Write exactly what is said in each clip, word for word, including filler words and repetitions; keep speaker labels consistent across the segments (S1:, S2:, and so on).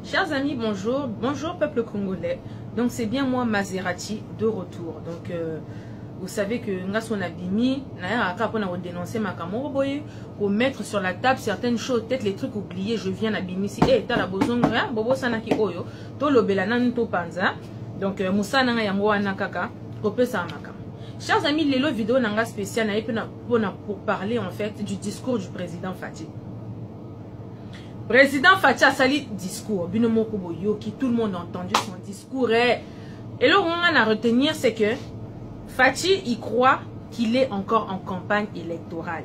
S1: Chers amis, bonjour. Bonjour peuple congolais. Donc c'est bien moi Maserati de retour. Donc euh, vous savez que Ngason Abimi, pour dénoncer ma camoboye, pour mettre sur la table certaines choses, peut-être les trucs oubliés, je viens d'Abimi ici. Eh, t'as la besoin, bobo sanaki oyo, to lo belanan to panza. Donc Moussa nanga yango anakaka, kopé sa makam. Chers amis, les vidéo nanga spécial pour parler en fait du discours du président Fati. Président Fati a sali discours, qui tout le monde a entendu son discours. Et, et là, on a à retenir, c'est que Fati, il croit qu'il est encore en campagne électorale.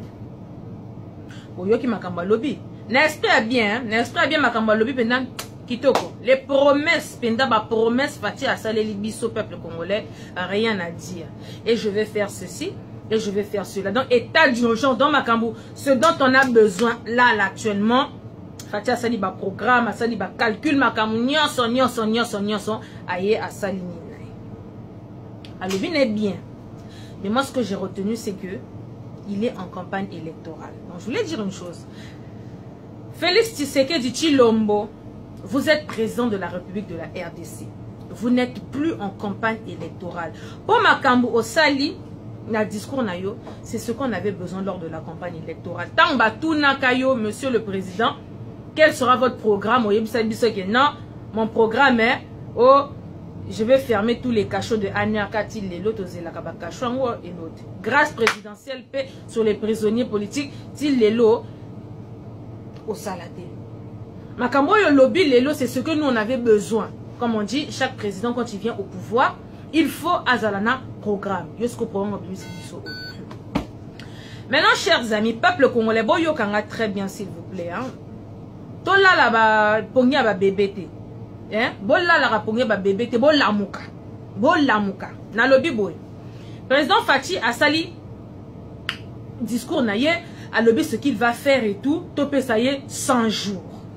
S1: N'est-ce pas bien, n'est-ce pas bien, Makamba Lobby, pendant Kitoko. Les promesses, pendant ma promesse, Fati a sali libiso peuple congolais, rien à dire. Et je vais faire ceci, et je vais faire cela. Donc, état d'urgence dans Makambo, ce dont on a besoin là, là actuellement. Fati a sali ba programme, a sali ba calcul, Makambo, nyonso, nyonso, nyonso, nyonso, aye a sali ninaï. Alors, il est bien. Mais moi, ce que j'ai retenu, c'est que il est en campagne électorale. Donc, je voulais dire une chose. Félix Tshisekedi Tshilombo, vous êtes président de la République de la R D C. Vous n'êtes plus en campagne électorale. Pour Makambo Osali, na discours nayo, c'est ce qu'on avait besoin lors de la campagne électorale. Tamba Tunakayo, monsieur le président, quel sera votre programme? Non, mon programme est, oh, je vais fermer tous les cachots de Anyakati, les lotos et la Kabakachouango et l'autre. Grâce présidentielle, paix sur les prisonniers politiques, til les lots au saladé. Makambo yo lobby les lots, c'est ce que nous on avait besoin. Comme on dit, chaque président quand il vient au pouvoir, il faut azalana programme. Yosko programme. Maintenant, chers amis, peuple congolais, boyo kanga très bien s'il vous plaît. Hein. Tola la ba pongia ba bébé. Hein? Bola la pongia ba bébé, bo lamuka. Bo lamuka. Na lobby boy. Président Fati a sali discours naye, a lobby ce qu'il va faire et tout, topé ça y est cent jours.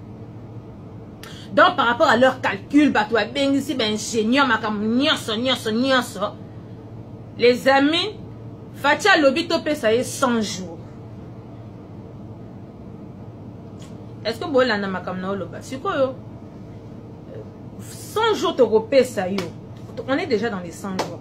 S1: Donc par rapport à leur calcul, bateau ben ici ben ingénieur makam nyonso nyonso nyonso. Les amis, Fati a lobby topé ça y est cent jours. Est-ce que bola na makam na loba? C'est quoi yo? cent jours topé ça yo. On est déjà dans les cent jours.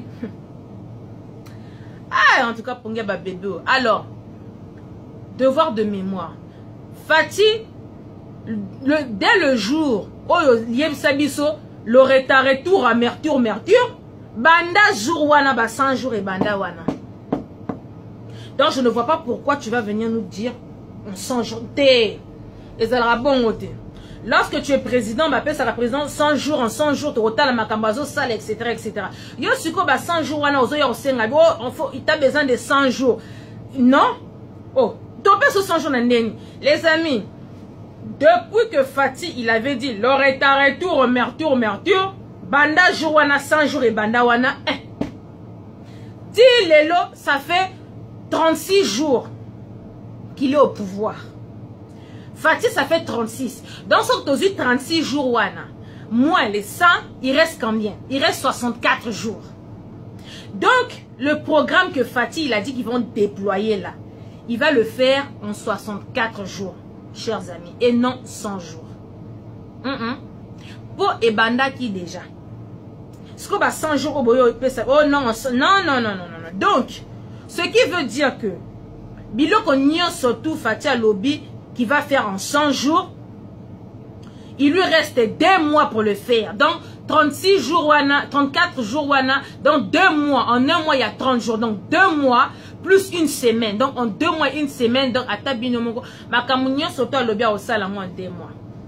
S1: Ah, en tout cas pour ba bébé. Alors, devoir de mémoire. Fati Le, dès le jour où Yem Sabiso l'aurait retour à Mercure, Mercure, Banda jour wana ba cent jours et Banda wana. Donc je ne vois pas pourquoi tu vas venir nous dire on cent jours. Et ça bon côté. Lorsque tu es président, bah ça représente cent jours en cent jours, tu retales ma cambazo sale, et cetera et cetera. Yo suko ba cent jours wana ozo yo senga bo, il t'a besoin de cent jours. Non? Oh, topé sur cent jours n'endeni. Les amis. Depuis que Fati, il avait dit, Loretta retour, Mercure, Mercure, Banda Jouana cent jours et Banda Wana, eh. Dis Lelo, ça fait trente-six jours qu'il est au pouvoir. Fati, ça fait trente-six. Dans son tosu, trente-six jours Wana. Moins les cent, il reste combien? Il reste soixante-quatre jours. Donc, le programme que Fati, il a dit qu'ils vont déployer là, il va le faire en soixante-quatre jours. Chers amis, et non cent jours. Mm -mm. Pour Ebanda qui déjà. Ce qu'on va cent jours au boyo, oh non, non, non, non, non, non. Donc, ce qui veut dire que Biloko Nyon surtout Fatia Lobby qui va faire en cent jours, il lui reste deux mois pour le faire. Donc, trente-six jours wana, trente-quatre jours wana, donc deux mois. En un mois, il y a trente jours. Donc, deux mois plus une semaine. Donc, en deux mois, une semaine. Donc, à Tabinomongo, ma camounion surtout à l'obia au sale en moins deux mois.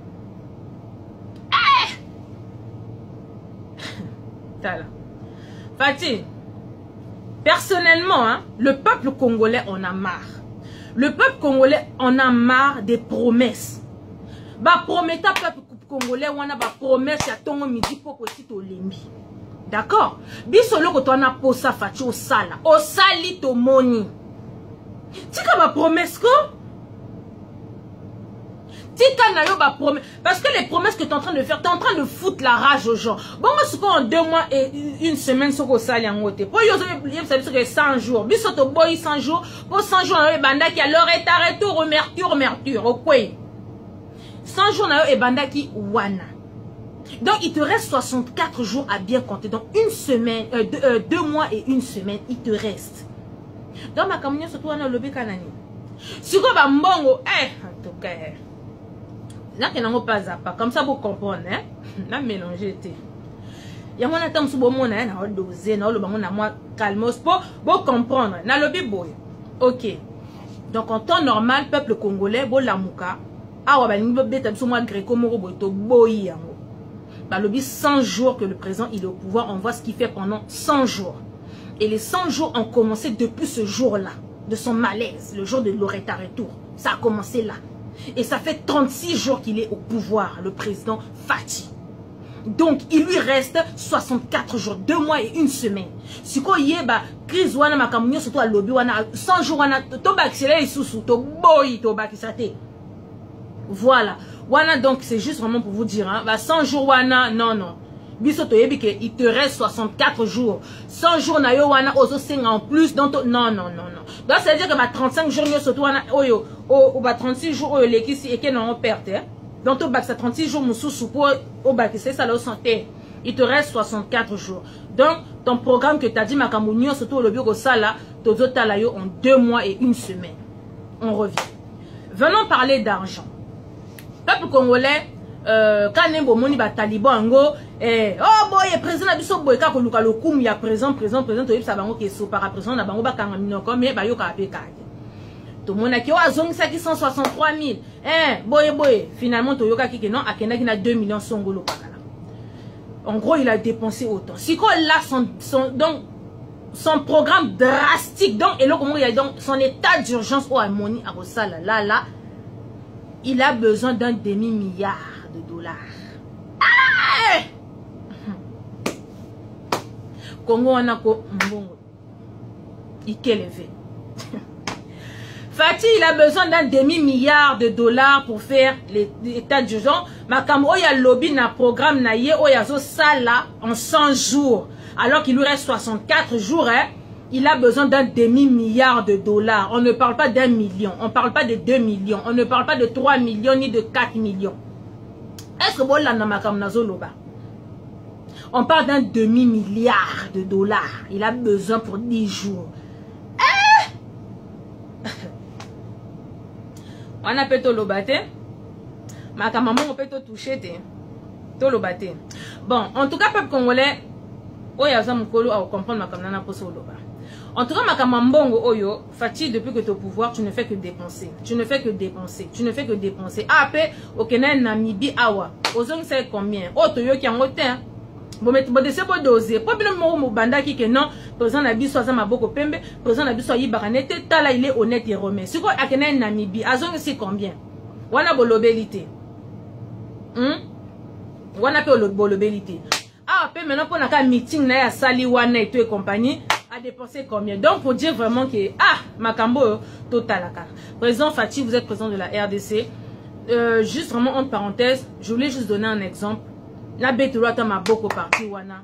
S1: Eh! Fatih, personnellement, hein, le peuple congolais en a marre. Le peuple congolais en a marre des promesses. Bah, prometta peuple congolais, on a ba promesse ya tongo midi pour petit olembi. D'accord? Bisolo ko to na posa Fati au sala. Au sali to moni. Tika ba promesse ko? Tika na yo ba promesse. Parce que les promesses que tu es en train de faire, tu es en train de foutre la rage aux gens. Bon, moi, ce en deux mois et une semaine, ce qu'on sali en côté. Pour yo, c'est cent jours. Bisoto boy cent jours. Pour cent jours, banda qui a leur état retour au mercure, mercure. Au quoi? cent jours na yo ebandaki wana. Donc il te reste soixante-quatre jours à bien compter. Donc une semaine, euh, deux, euh, deux mois et une semaine, il te reste. Donc ma camouflage surtout on a lobby kanani. Si quoi ba mbongo, eh en tout cas. Là qu'il n'en a pas à pas, comme ça vous comprenez, hein? N'a mélangé té. Ya mona tam su bo mona na doser na lo bango na moi calmos pour pour comprendre. Na lobby boy. OK. Donc en temps normal peuple congolais bo lamuka awa ba ni beta biso moi greco moko boy to boyi yango. Ba lobby cent jours que le président il est au pouvoir, on voit ce qu'il fait pendant cent jours. Et les cent jours ont commencé depuis ce jour-là, de son malaise, le jour de Loretta Retour. Ça a commencé là. Et ça fait trente-six jours qu'il est au pouvoir, le président Faty. Donc, il lui reste soixante-quatre jours, deux mois et une semaine. Si quoi y est, bah, crise wana makamunyo surtout à lobby wana, cent jours wana, to bakisele isusu, to boy, to bakisate. Voilà. Wana donc, c'est juste vraiment pour vous dire, hein, bah, cent jours wana, non, non. Biso to yebi que il te reste soixante-quatre jours. cent jours na yo wana ozo senga en plus donc non non non non. Donc ça veut dire que ba trente-cinq jours yo surtout wana oyo o ba trente-six jours oyo lekisi et que non perte. Donc to bak ça trente-six jours mususu pour au bak c'est ça la santé. Il te reste soixante-quatre jours. Donc ton programme que tu as dit makamunyo surtout le bureau sala tozo tala yo en deux mois et une semaine. On revient. Venons parler d'argent. Peuple congolais Euh, quand on moni ba taliban ngo eh oh boy président na biso boy ka ko luka lokumu ya président président président to yebisa bango ke so para président na bango ba kanga minoko mais ba yo ka pe kage to mona ki o azongisa ki cent soixante-trois mille eh boy boy finalement to yoka ki ke non akenda ki na deux millions songolo pakala. En gros il a dépensé autant si ko là son, son donc son programme drastique donc et là comment il y a donc son état d'urgence au harmonie à Rosala là là il a besoin d'un demi-milliard de dollars. Ah! Congo on a ko mbongo. Ikelevé. Faty il a besoin d'un demi-milliard de dollars pour faire l'état d'urgence. Makam oya lobby na programme na ye oya zo sala en cent jours alors qu'il lui reste soixante-quatre jours hein. Il a besoin d'un demi-milliard de dollars. On ne parle pas d'un million. On ne parle pas de deux millions. On ne parle pas de trois millions ni de quatre millions. Est-ce que on parle d'un demi-milliard de dollars. Il a besoin pour dix jours. Eh? On a peut l'obate. Ma maman on peut toucher. To l'obate. Bon, en tout cas, peuple congolais, oyaza mukolo a comprendre ma kamana poso loba. En tout cas, Makamambongo Oyo, Faty, depuis que tu es au pouvoir, tu ne fais que dépenser. Tu ne fais que dépenser. Tu ne fais que dépenser. Ah, après, au Kenya, Namibi, Awa. Ozong, c'est combien? Oh, tu y qui en hauteur. Bon, mais tu vas essayer de doser. Pas bien, mon banda qui est non. Président Nabi, soit ça m'a beaucoup pembe. Président Nabi, soit Yibaranete. Tala, il est honnête et remet. C'est quoi, à Kenya, Namibi? Azong, c'est combien? Wana bolobelité. Hum? Wana pe bolobelité. Ah, après, maintenant, pour un meeting, na ya sali wana et tout et compagnie. À dépenser combien? Donc pour dire vraiment que ah Makambo total à président Faty, vous êtes président de la R D C. Euh, juste vraiment entre parenthèses, je voulais juste donner un exemple. La bête m'a beaucoup parti wana.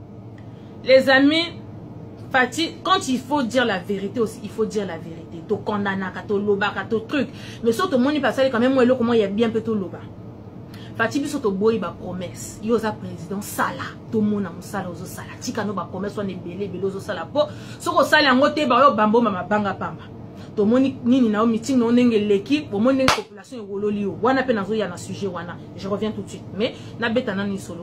S1: Les amis, Faty, quand il faut dire la vérité aussi, il faut dire la vérité. To condamna, to loba, to truc. Mais surtout mon y passe quand même moi comment il y a bien peu to loba. Faty biso to boy ba promesse. Yo za président sala. To mona musala ozo sala. Tika no ba promesse on ebele bele ozo sala po. Soko sala ngote ba yo bambo mama banga pamba. To moni nini na o meeting no ndenge leki, bo moni ndenge population ngololi yo. Wana pe nazo ya na sujet wana. Je reviens tout de suite. Mais na betana ni solo.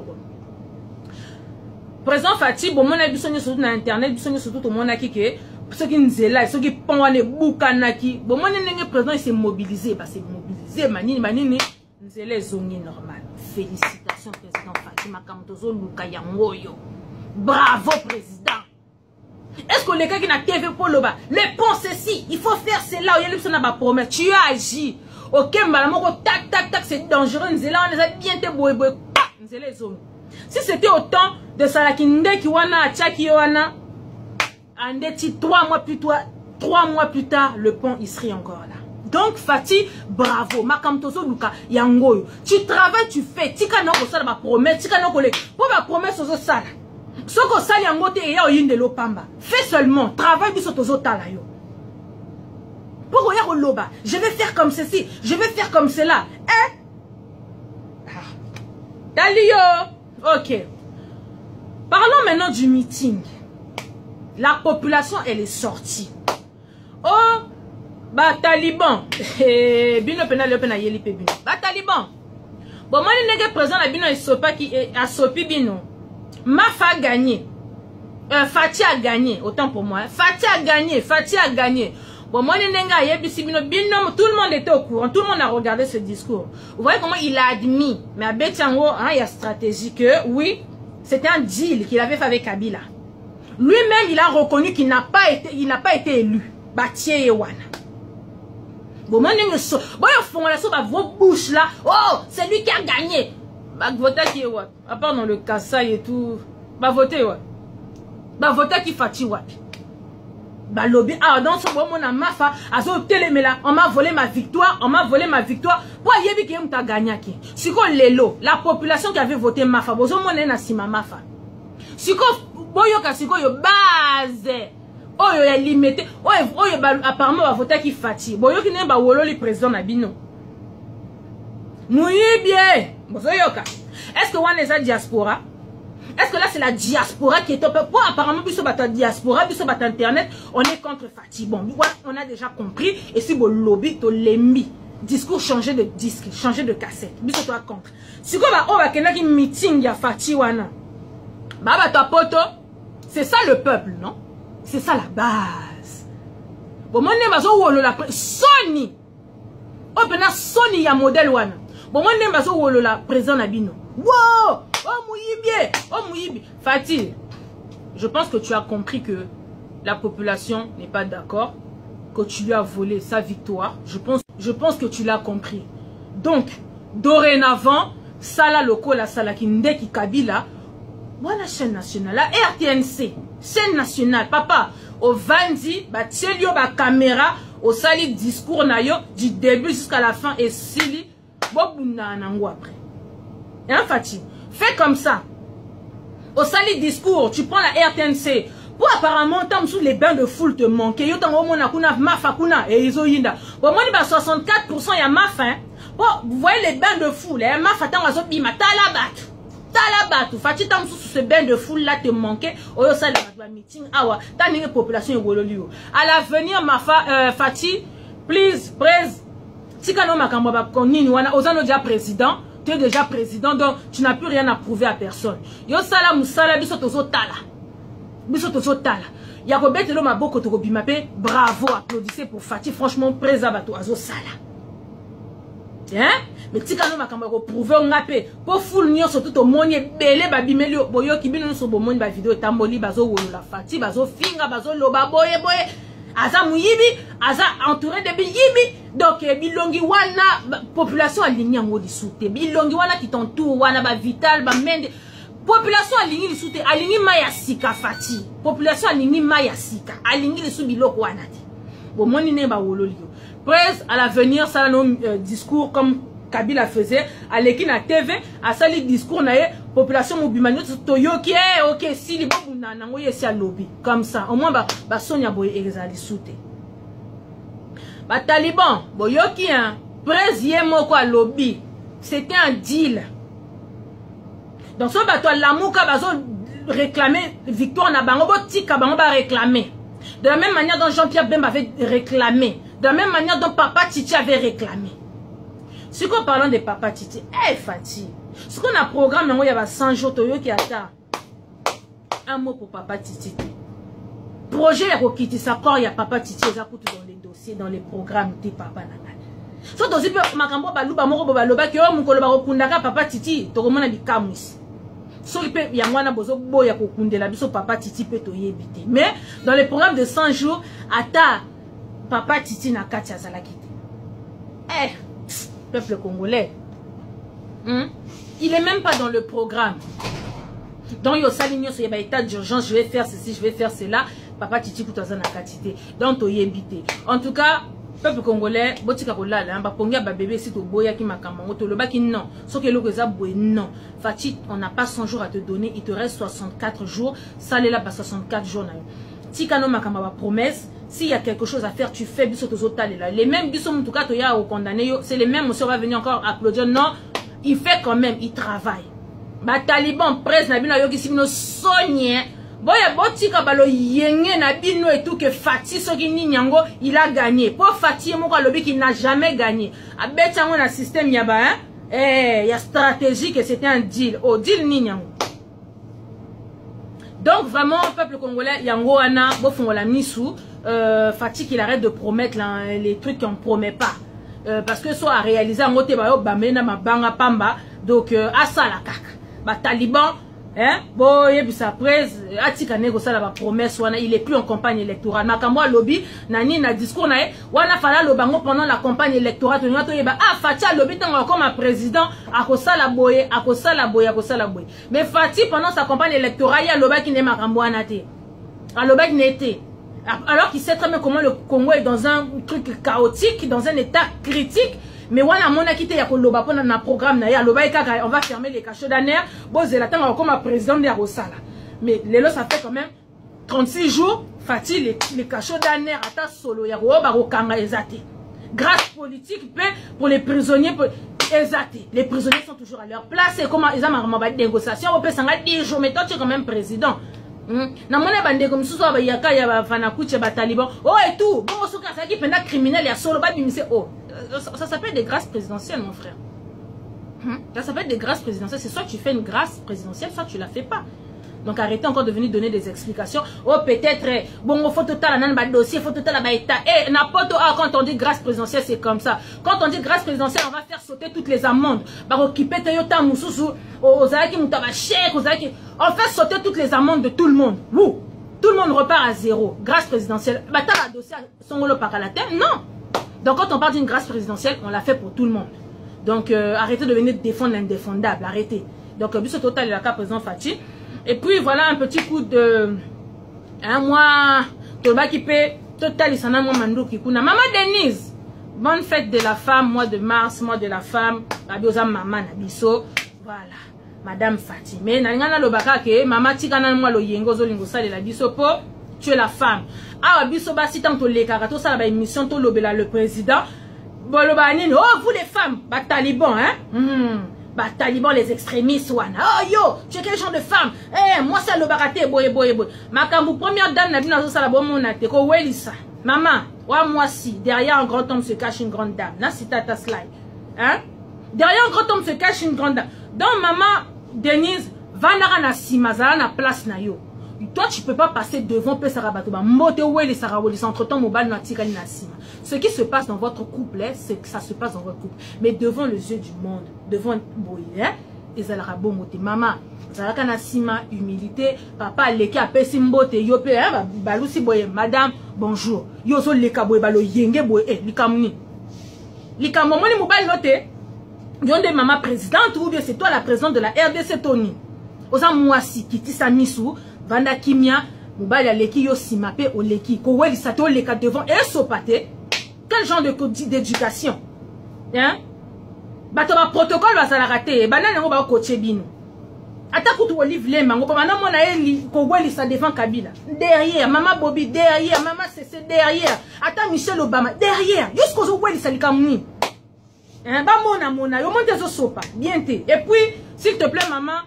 S1: Président Faty bo mona biso ni surtout na internet, biso ni surtout to mona ki ke ceux qui nzela, ceux qui pongane bukanaki. Bo moni ndenge président il s'est mobilisé, bah c'est mobilisé manini manini. Nzele zongi normal. Félicitations président Faty Makamtozo Luka Yangoyo. Bravo président. Est-ce que les gars qui n'a T V pour le bas, les ponts ceci, il faut faire cela, il y a une personne à promettre. Tu as agi. Ok, madame, tac tac tac, c'est dangereux. Nzela on les a bien te boé boé. Nzele zongi. Si c'était au temps de Salakinde qui wana Tchaki wana, andeti trois mois plus tard, trois mois plus tard, le pont il serait encore là. Donc Faty, bravo, Makamtozo Luka Yangoyo. Tu travailles, tu fais. Tika no ko sala ba promesse, tika no ko le. Pour ma promesse ozo sala. Soko sala yangote e ya oyinde lo pamba. Fais seulement, travaille biso tozo tala yo. Pour oya loba, je vais faire comme ceci, je vais faire comme cela. Eh? Dalio. Ok. Parlons maintenant du meeting. La population, elle est sortie. Oh, bah Taliban. Bino pena le pena yeli pe bino. Bah Taliban. Bon, moi, les nègres présents, la bino, ils sont pas qui a sopi bino. Mafa a gagné. Euh, Fatih a gagné. Autant pour moi. Hein. Fatih a gagné. Fatih a gagné. Bon, moi, les nègres, yebisi bino. Bino, tout le monde était au courant. Tout le monde a regardé ce discours. Vous voyez comment il a admis. Mais à Betiango, hein, il y a stratégie que, oui, c'était un deal qu'il avait fait avec Kabila. Lui-même, il a reconnu qu'il n'a pas été, il n'a pas été élu. Batie Ewana. Bon, moi, je suis bon, vos bouches là. Oh, c'est lui qui a gagné. Bah, voter qui est what? À part dans le Kassai et tout. Bah, voter what? Bah, voter qui fatigue what? Bah, lobby. Ah, dans ce moment, on a ma fa. Azo télémé là. On m'a volé ma victoire. On m'a volé ma victoire. Pourquoi yebi qui a gagné? Si qu'on l'élo, la population qui avait voté ma fa. Bozo mon na sima ma fa. Si qu'on boyo kasiko yo base. Oh, il est limité. Oh, apparemment, il va voter qui fatigue. Bon, il y a un wolo le président Nabino. Mouyi bien. Est-ce que on est la diaspora? Est-ce que là, c'est la diaspora qui est top? Pour apparemment, plus sur la diaspora, plus sur internet, on est contre fatigue. Bon, on a déjà compris. Et si vous lobby, tu l'ennemi. Discours changer de disque, changer de cassette. Bis toi contre. Si vous avez un meeting, il y a fatigue. Baba, toi, poto. C'est ça le peuple, non? C'est ça la base. Bon, moi, je suis la Sony. Oh, ben, Sony, il y a modèle. Bon, moi, je suis la président Nabino. Wow! Oh, Mouyibie! Oh, Mouyibie! Fatih, je pense que tu as compris que la population n'est pas d'accord, que tu lui as volé sa victoire. Je pense, je pense que tu l'as compris. Donc, dorénavant, Sala Loko, la Sala Kindeki Kabila, voilà chaîne nationale, la R T N C. Chaîne nationale, papa, au Vandi, bah, tielio, bah, caméra, au sali discours nayo, du début jusqu'à la fin, et sili, bobuna nango après. Hein, Fatih? Fais comme ça. Au sali discours, tu prends la R T N C. Pour apparemment, tant sous les bains de foule te manquent. Yo tango mona kuna, mafa kuna, et iso yinda. Bon, moi, bah, soixante-quatre pour cent y a mafa, hein. Bon, vous voyez les bains de foule, hein, mafa tango azo bima, talabat. Talabat, Fatih tam sous ce bain de foule là te manquait. Oyo sali la meeting, awa, ta n'importe population yololio. À l'avenir, ma fa, euh, Fatih, please, presse. Si kano makambo ba konini wana, ozano déjà président, tu es déjà président, donc tu n'as plus rien à prouver à personne. Yo sala musala biso tozo tala. Biso tozo tala. Yako betelo maboko toko bimape, bravo, applaudissez pour Fatih, franchement, presa bato azo sala. Hein? Mais si quand on va prouver on a fait pour foule nion surtout au monde belé babimeli boyo ki bino so bomoni ba vidéo tamboli bazo wolo la Fatih bazo finga bazo loba boye boye aza muyibi aza entouré de biyibi donc bilongi wana population aligné ngo disouté bilongi wana qui t'entoure wana ba vital ba mende population aligné disouté aligné maya sika Fatih population aligné maya sika aligné le subiloko wana ti bomoni ne ba wolo lio presse à l'avenir ça nos euh, discours comme Kabila faisait à l'équipe à T V à ça les discours na population mobimano toyoki eh OK si les bon na nango yesi à lobby comme ça au moins ba ba Sonia boye ezali souté ba Taliban boyoki hein président moko à lobby c'était un deal donc so ba toi lamuka bazo réclamer victoire na bango botika bango ba réclamer de la même manière dont Jean-Pierre Bemba avait réclamé de la même manière dont Papa Titi avait réclamé. Si qu'on parle de Papa Titi, eh hey, Fatih, ce qu'on a programme, il y a cent jours, qui attend. Un mot pour Papa Titi. Projet Rokiti, ça part, il y a Papa Titi, ça coûte dans les dossiers, dans les programmes de Papa Nangal. So aussi makambo baluba moko baloba ki o mukolo ba kokundaka Papa Titi, to komona bikamusi. So ipe yangwana bozo boya kokundela biso Papa Titi pe to yebite. Mais dans les programmes de cent jours, ata Papa Titi na kati azalaki. Eh, peuple congolais. Hmm? Il est même pas dans le programme. Donc, il y a saligné sur le état d'urgence, je vais faire ceci, je vais faire cela. Papa Titi Koutazan a katité. Donc, tu y habité. En tout cas, peuple congolais, botika kolala, ba pongia ba bébé si to boya ki makambo, to loba ki non. So ke loko za boye non. Fatih, on n'a pas cent jours à te donner, il te reste soixante-quatre jours. Ça là pas soixante-quatre jours na yo. Tikano makambo ba promesse. S'il y a quelque chose à faire, tu fais biso to zotale là. Les mêmes biso en tout cas to ya au condamné, c'est les mêmes, on va venir encore applaudir. Non, il fait quand même, il travaille. ba taliban presse na bino yoki sibino sonye boya botika balo yenge na bino et tout que Fati soki ni nyango il a gagné pour Fati moko lobi qui n'a jamais gagné abetango na système yaba hein eh ya stratégie que c'était un deal oh deal ni nyango. Donc vraiment peuple congolais yango ana bo fongola misu euh, Fati qu'il arrête de promettre là, les trucs qu'on promet pas euh, parce que soit à réaliser en côté ba yo bamena mabanga pamba donc euh, asa la kaka ba taliban hein bon et puis après atika négocia la promesse wana il est plus en campagne électorale makambo lobby nani na discours na wana fala lobango pendant la campagne électorale to ngato yeba ah Fati lobby tango comme président akosala boye akosala boye akosala boye mais Fati pendant sa campagne électorale ya loba qui ne makambo wana te aloba qui n'était alors qu'il sait très bien comment le Congo est dans un truc chaotique dans un état critique. Mais voilà, mon a quitté Yakoloba pendant un programme, on va fermer les cachots d'année. Bon, c'est la temps comme président de Rosala. Mais les lots, ça fait quand même trente-six jours. Fati, les, les cachots d'année, à solo, Yaroba, Rokanga, Ezate. Grâce politique, pour les prisonniers, pour Ezate. Les prisonniers sont toujours à leur place. Et comment ils ont des négociations, on peut s'en dire, je mais toi, tu es quand même président. Na mona bande comme ça ba yaka ya ba fana kuche ba taliban oh et tout bon so ka ça qui penda criminel ya solo ba bimise oh ça, ça s'appelle des grâces présidentielles mon frère hmm? Ça s'appelle des grâces présidentielles c'est soit tu fais une grâce présidentielle soit tu la fais pas donc arrêtez encore de venir donner des explications oh peut-être bon faut total nan ba dossier faut total ba état et n'importe ah quand on dit grâce présidentielle c'est comme ça quand on dit grâce présidentielle on va faire sauter toutes les amendes ba occuper Toyota mususu ozaki mutaba chèque ozaki on fait sauter toutes les amendes de tout le monde. Wouh! Tout le monde repart à zéro. Grâce présidentielle. Bah, t'as un dossier son rôle par la terre? Non! Donc, quand on parle d'une grâce présidentielle, on l'a fait pour tout le monde. Donc, euh, arrêtez de venir défendre l'indéfendable. Arrêtez. Donc, le total, il a qu'à président Fati. Et puis, voilà un petit coup de. Un mois. Toba qui paie. Total, il s'en a moins mandou qui kuna. Maman Denise. Bonne fête de la femme. Mois de mars. Mois de la femme. Abiosa maman Nabiso. Voilà. Madame Fati. Mais nangana lobaka ke mama tika na mwa lo yengo zo lingo sale la biso po tu es la femme. Ah biso ba si tant to le karato ça ba émission to lobela le président. Boloba nini oh vous les femmes ba talibans hein. Hmm. Ba talibans les extrémistes wana. Oh yo, tu es quel genre de femme? Eh moi ça lobaka te boye boye boye. Makambu première dame na bina zo sala bo mona te ko welisa. Maman, wa moi si derrière un grand homme se cache une grande dame. Na citata slide. Hein? Derrière un grand homme se cache une grande dame. Donc maman Denise, va na simazala na place na yo. Toi tu peux pas passer devant pe sarabatoba. Mote wele sarawoli entre-temps mobile na tika na sima. Ce qui se passe dans votre couple, c'est que ça se passe dans votre couple. Mais devant les yeux du monde, devant boye, hein, ezalaka bo mote maman, zalaka na sima humilité, papa leki apesi mbote yo pe hein, balusi boye madame, bonjour. Yo so leka boye balo yenge boye eh likamuni. Likamoni mobile note. Yonde maman présidente ou bien c'est toi la présidente de la R D C Tony. Oza mwasi kiti sa misu vanda kimia mobali aleki yo simape oleki ko weli sato leka devant et sopate. Quel genre de d'éducation? Hein? Bato ba protocole ba sala raté banana ngo ba coacher bino. Ata kutu olive le mango pa na mona eli ko weli sa devant Kabila. Derrière maman Bobby derrière maman Cessé derrière. Ata Michelle Obama derrière. Jusqu'au zo weli sa likamuni. Hein, bah mona mona, yo monte zo sopa, bien te. Et puis, s'il te plaît maman,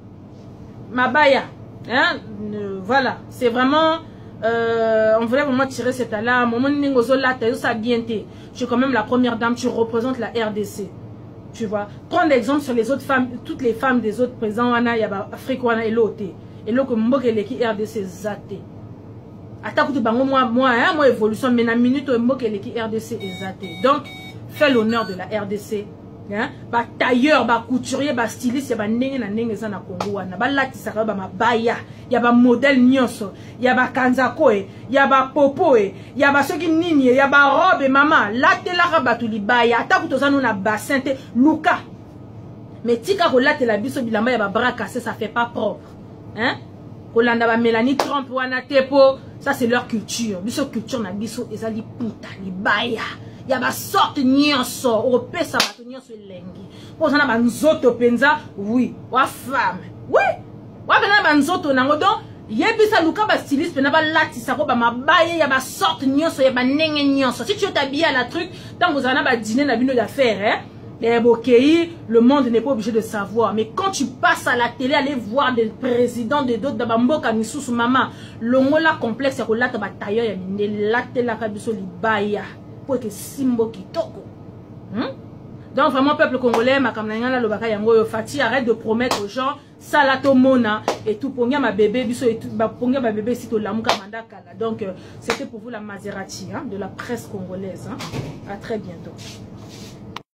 S1: Mabaya, hein, euh, voilà, c'est vraiment, euh, on voulait vraiment tirer cette alarme. Mon ningozo là, t'as ça bien te. Tu es quand même la première dame, tu représentes la R D C, tu vois. Prends l'exemple sur les autres femmes, toutes les femmes des autres présents, wana yaba Afrique wana et l'autre. Et l'autre mboke leki R D C zate. Attaque de bango moi moi hein, moi évolution mais na minute mboke leki R D C zate. Donc fait l'honneur de la R D C. Hein? Ba tailleur, ba couturier, ba styliste, ba nenge na nenge za na Congo wana. Ba latisa ba mabaya, ya ba modèle nyonso, ya ba kanzako e, ya ba popo e, ya ba soki nini, ya ba robe maman, latela ba tulibaya, ata kutoza no na bassin te luka. Mais tika ko latela biso bilamba ya ba bras cassés, ça fait pas propre. Hein? Kolanda ba Mélanie Trump wana tepo, ça c'est leur culture. Biso culture na biso ezali puta libaya. Il y a des sortes nyonso au pesa bato nyonso elengi pour ça na banzoto penza oui wa femme oui wa bana banzoto nango donc yebisa luka ba styliste pena ba latisa ko ba mabaye ya ba sorte nyonso ya ba nenge nyonso si tu es habillé à la truc tant vous en a ba dîner na bino d'affaires hein le monde n'est pas obligé de savoir. Mais quand tu passes à la télé, aller voir des présidents de d'autres d'Abamboka, Nissous, maman, le mot là complexe, c'est que là, tu vas tailler, là, tu la kabiso libaya, pour que Simbo qui toko. Donc, vraiment, peuple congolais, ma kamnanga, le baka yango, Fati, arrête de promettre aux gens, salato mona, et tout, pour ma bébé, biso, et tout, pour ma bébé, c'est tout, l'amour kamanda kala. Donc, euh, c'était pour vous la Maserati, hein, de la presse congolaise, hein. À très bientôt.